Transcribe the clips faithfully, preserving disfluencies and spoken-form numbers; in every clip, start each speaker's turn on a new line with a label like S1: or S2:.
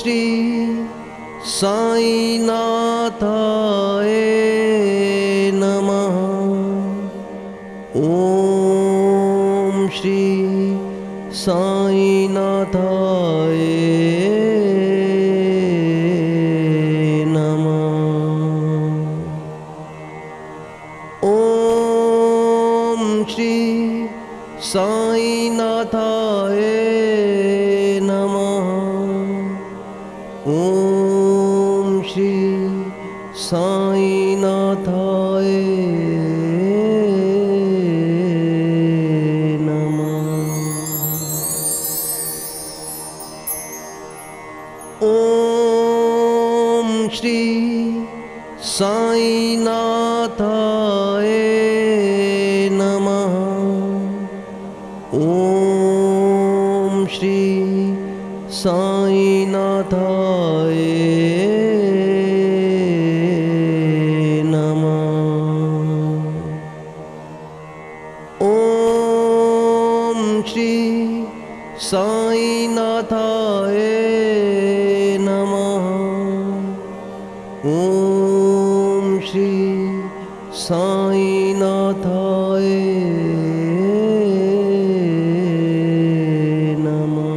S1: श्री साईनाथाय नमः। ॐ श्री साईनाथाय नमः। ॐ श्री साईनाथाय नमः। ॐ श्री साईनाथाय ॐ श्री साईनाथाय नमः। ॐ श्री साईनाथाय नमः। ॐ श्री साईनाथाय नमः। ॐ श्री साईनाथाय नमः।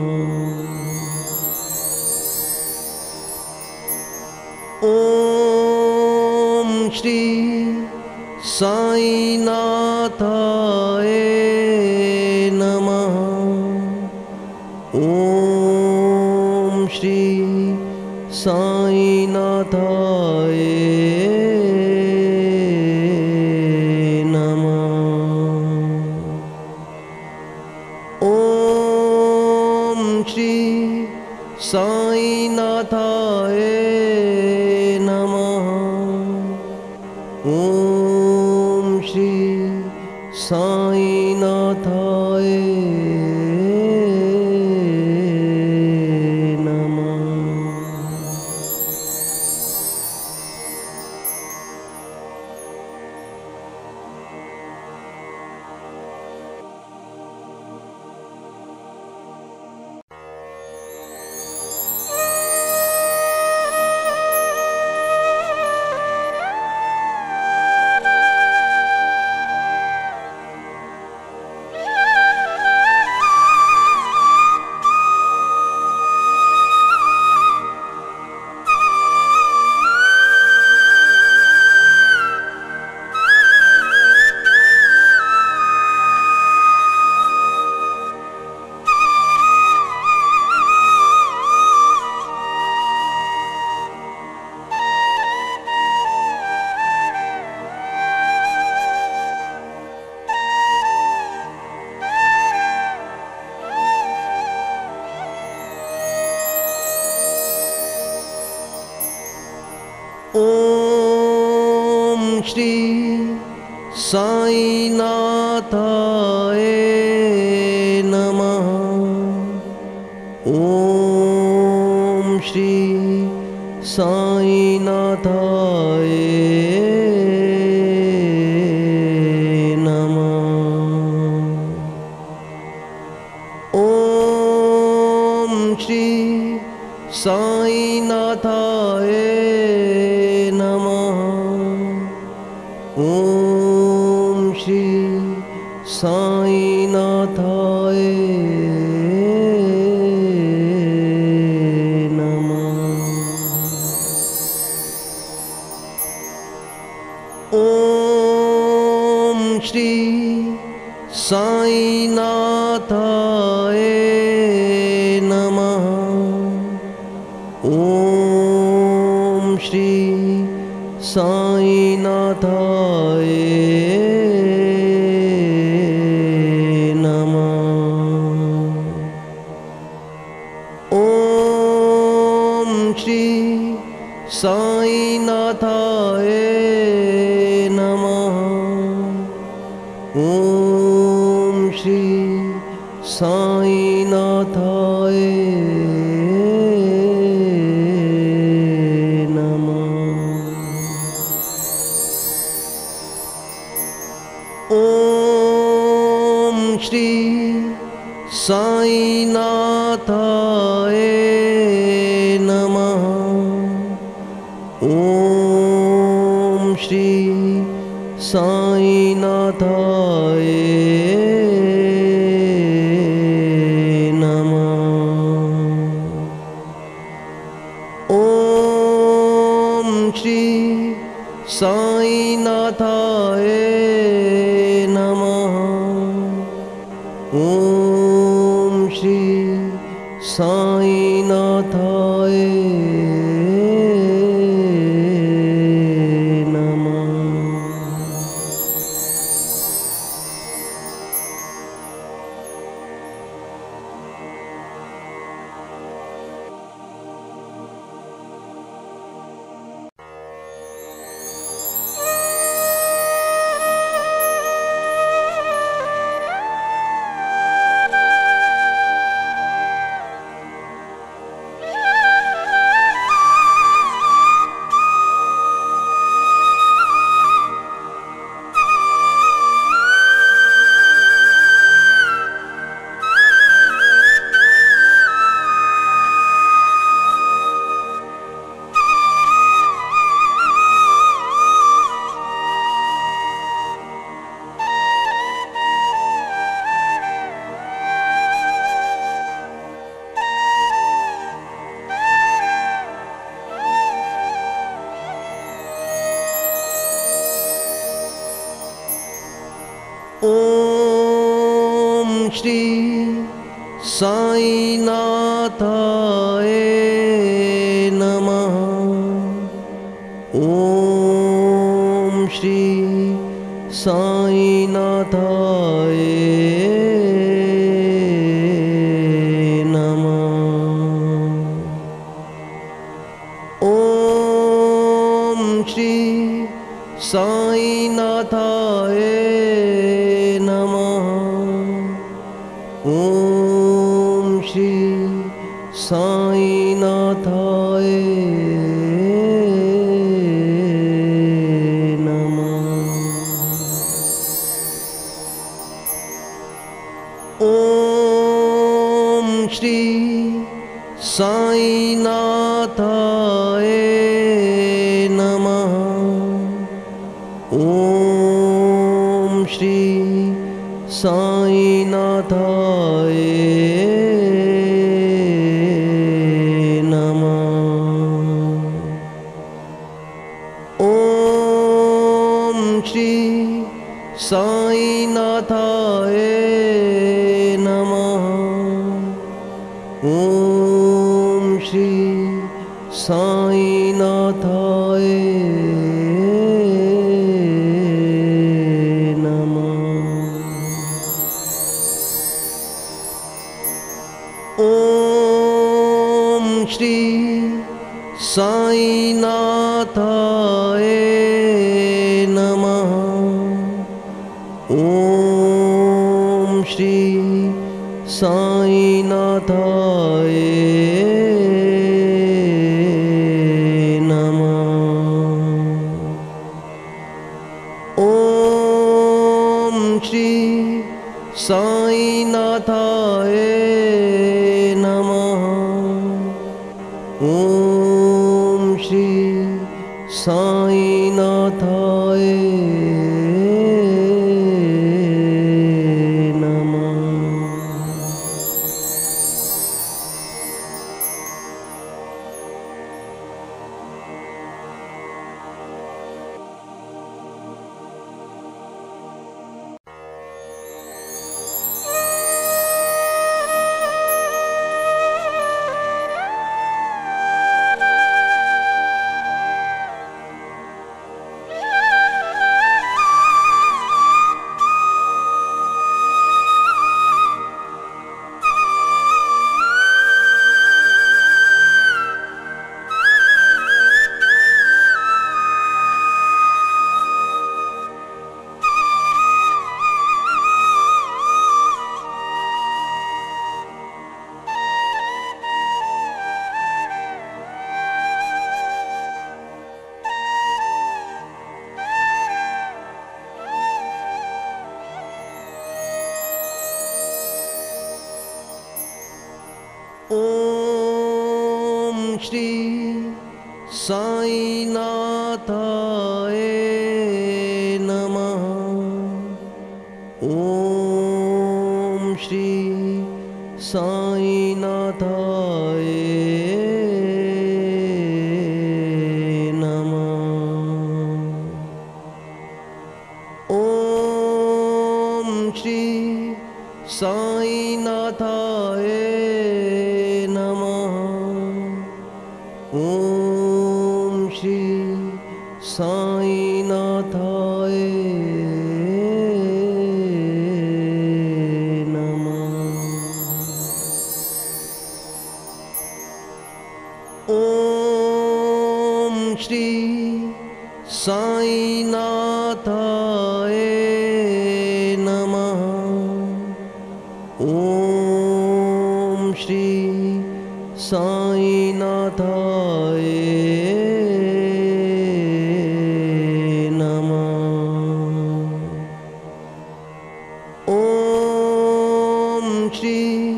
S1: ॐ श्री साईनाथाय नमः। ॐ श्री साईनाथाय नमः। ॐ श्री साईनाथाय नमः। ॐ श्री साईनाथाय ॐ श्री साईनाथाय नमः। ॐ श्री साईनाथाय नमः। ॐ श्री साईनाथाय नमः। ॐ श्री साईनाथाय नमः। ॐ श्री साईनाथाय नमः। ॐ श्री साईनाथाय नमः। ॐ श्री साईनाथाय नमः। ॐ श्री साईनाथाय ॐ श्री साईनाथाय नमः। ॐ श्री साईनाथाय नमः। ॐ श्री साईनाथाय नमः। ॐ श्री साईनाथाय नमः। ॐ श्री साईनाथाय नमः। ॐ श्री साईनाथाय नमः। ॐ श्री साईनाथाय नमः। ॐ श्री साईनाथाय नमः। ॐ श्री साईनाथाय नमः। ॐ श्री साईनाथाय नमः। ॐ श्री साईनाथाय नमः। ॐ श्री साईनाथाय ॐ श्री साईनाथाय नमः। ॐ श्री साईनाथाय नमः। ॐ श्री साईनाथाय नमः। ॐ श्री साईनाथाय श्री साईनाथाय नमः। ॐ श्री साईनाथाय नमः। ॐ श्री साईनाथाय नमः। ॐ श्री साईनाथाय ॐ श्री साईनाथाय नमः। ॐ श्री साईनाथाय नमः। ॐ श्री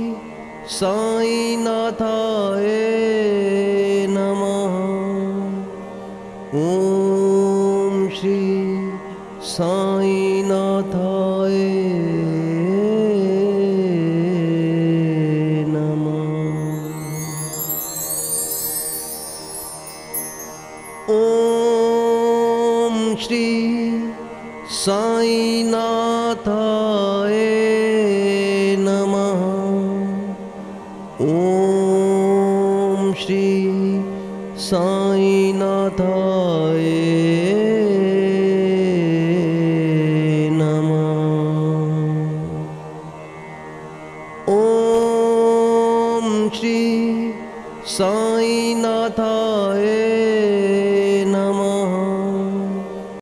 S1: साईनाथाय नमः। ॐ श्री साईनाथाय नमः। ॐ श्री साईनाथाय नमः। ॐ श्री साईनाथाय